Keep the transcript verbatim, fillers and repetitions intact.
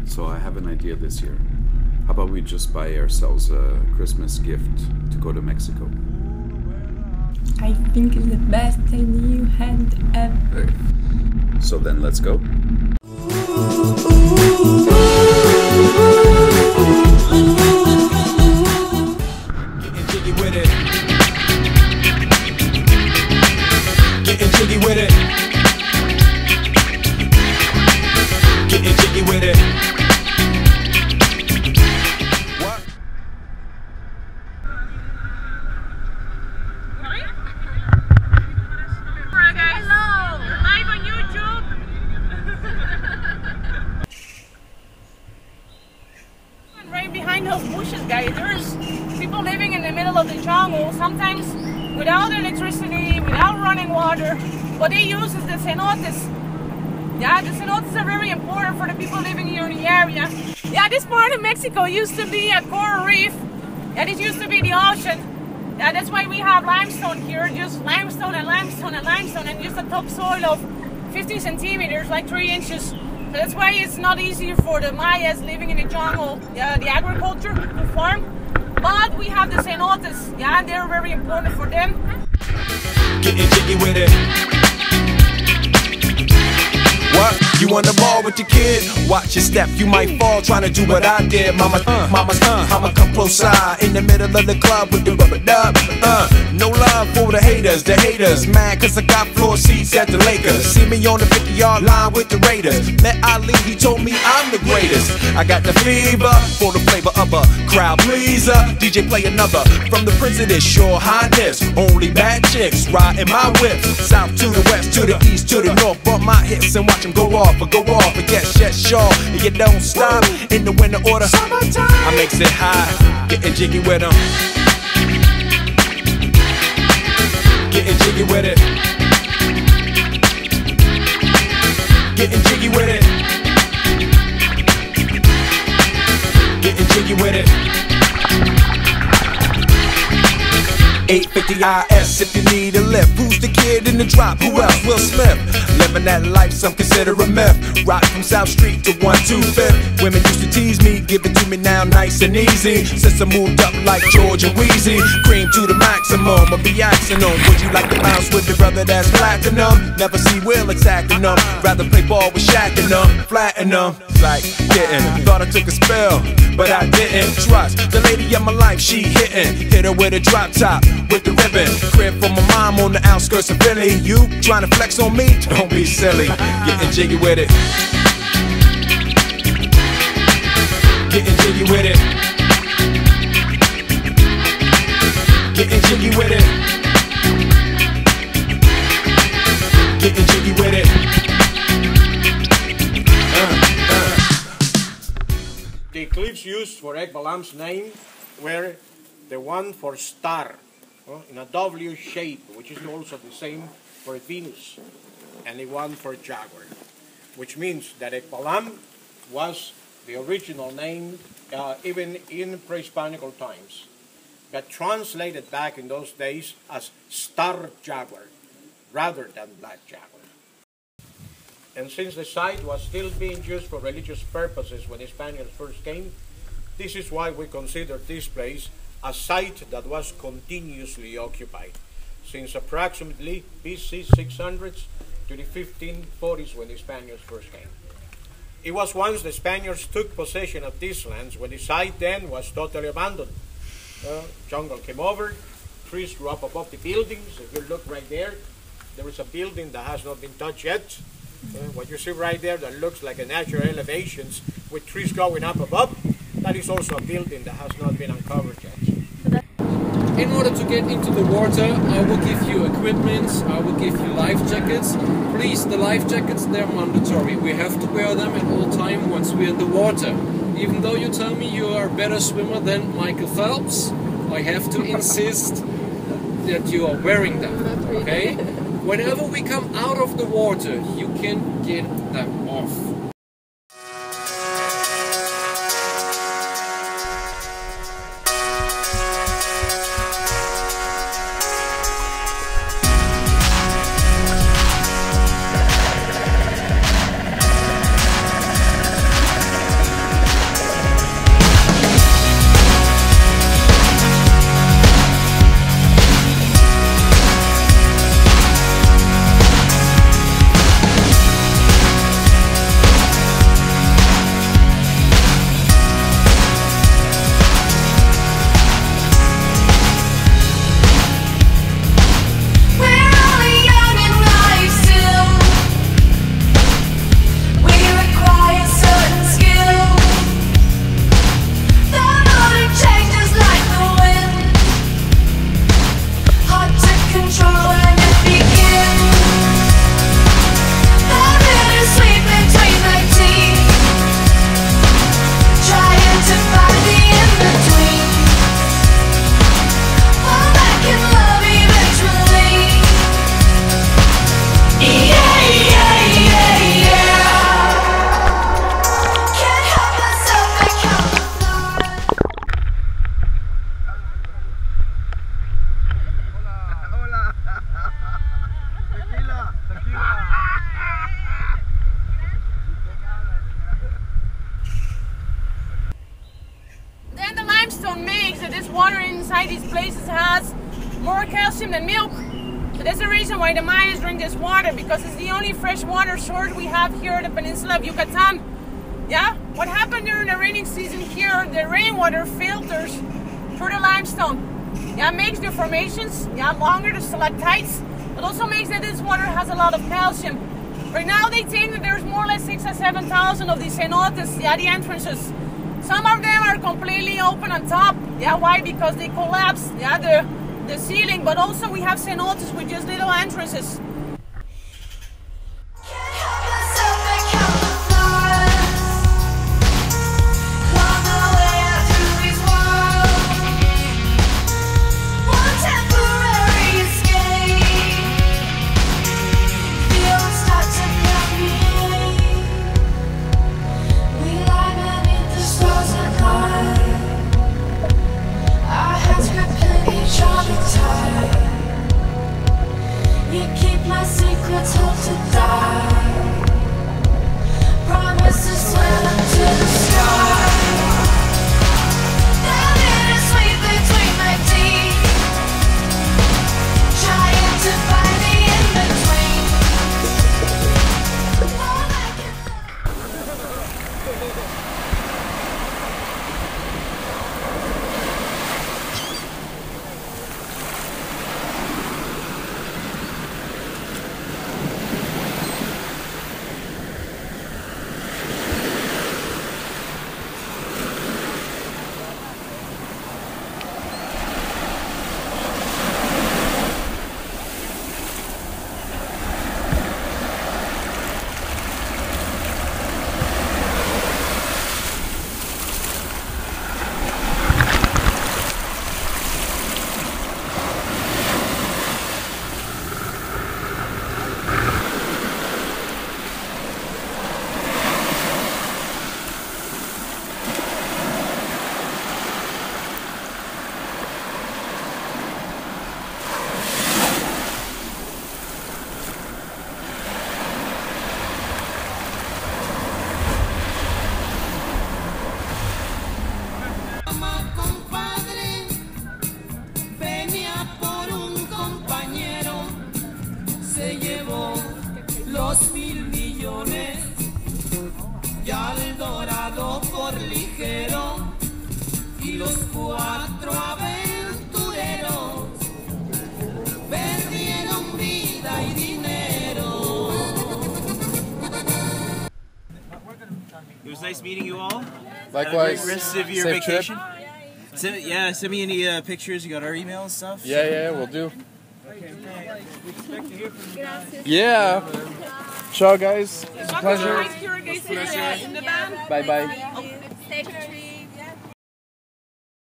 So I have an idea this year. How about we just buy ourselves a Christmas gift to go to Mexico? I think it's the best idea you had ever. So then let's go. Getting jiggy with it. Getting jiggy with it. Getting jiggy with it. What? Alright guys, hello! We're live on YouTube! Right behind those bushes, guys, there's people living in the middle of the jungle, sometimes without electricity, without running water. What they use is the cenotes. Yeah, the cenotes are very important for the people living here in the area. Yeah, this part of Mexico used to be a coral reef. Yeah, this used to be the ocean. Yeah, that's why we have limestone here, just limestone and limestone and limestone, and just a topsoil of fifty centimeters, like three inches. So that's why it's not easy for the Mayas living in the jungle, yeah, the agriculture, to farm. But we have the cenotes, yeah, and they're very important for them. Getting jiggy with it. What? You on the ball with your kid? Watch your step, you might fall trying to do what I did. Mama, uh, mama, uh, I'ma come close side in the middle of the club with the rubber dub. Uh, no love for the haters, the haters mad cause I got floor seats at the Lakers. See me on the fifty yard line with the Raiders. Met Ali, he told me I'm the greatest. I got the fever for the flavor of a crowd pleaser. D J play another from the Prince of this Your Highness. Only bad chicks riding my whip. South to the west, to the east, to the north. Bump my hips and watch them go off, or go off, and yes, yes, sure. And you don't stop in the winter order. I makes it high, getting jiggy with them. Getting jiggy with it. Getting jiggy with it. Getting jiggy with it. eight fifty I S if you need a lift. Who's the kid in the drop? Who else? Will Smith. Living that life, some consider a myth. Rock from South Street to one two fifth. Women used to tease me, give it to me now nice and easy. Since I moved up like George and Wheezy, cream to the maximum, I'll be axing them. Would you like to bounce with your brother that's platinum? Never see Will attacking them. Rather play ball with Shaq and them, flatten them. Like getting, thought I took a spell, but I didn't. Trust the lady of my life, she hitting. Hit her with a drop top, with the ribbon. Crib for my mom on the outskirts of Philly. You trying to flex on me? Don't be silly. Getting jiggy with it. Getting jiggy with it. Getting jiggy with it. Getting jiggy with it. Uh, uh. The cliffs used for Ekbalam's name were the one for star, uh, in a W shape, which is also the same for Venus, and the one for jaguar, which means that Ekbalam was the original name uh, even in pre-Hispanical times, but translated back in those days as star jaguar rather than black jaguar. And since the site was still being used for religious purposes when the Spaniards first came, this is why we consider this place a site that was continuously occupied since approximately B C six hundreds to the fifteen forties when the Spaniards first came. It was once the Spaniards took possession of these lands when the site then was totally abandoned. Uh, jungle came over, trees grew up above the buildings. If you look right there, there is a building that has not been touched yet. Uh, what you see right there that looks like a natural elevations with trees going up above, that is also a building that has not been uncovered yet. In order to get into the water, I will give you equipment, I will give you life jackets. Please, the life jackets, they're mandatory. We have to wear them at all time once we're in the water. Even though you tell me you are a better swimmer than Michael Phelps, I have to insist that you are wearing them, okay? Whenever we come out of the water, you can get them off. water inside these places has more calcium than milk. So that's the reason why the Mayas drink this water, because it's the only fresh water source we have here in the peninsula of Yucatan. Yeah? What happened during the raining season here, the rainwater filters through the limestone. Yeah, makes the formations, yeah, longer, the stalactites. It also makes that this water has a lot of calcium. Right now they think that there's more or less six or seven thousand of these cenotes, yeah, the entrances. Some of them are completely open on top. Yeah, why? Because they collapse, yeah, the, the ceiling, but also we have cenotes with just little entrances. Los mil millones y al dorado por ligero y los cuatro aventureros perdieron vida y dinero. It was nice meeting you all. Likewise. Have a great rest of your Safe vacation. trip. Send, yeah, send me any uh, pictures. You got our email and stuff. Yeah, yeah, we'll do. Gracias. Yeah. Ciao, guys. It's a pleasure. Nice here, guys, in the band. Bye bye.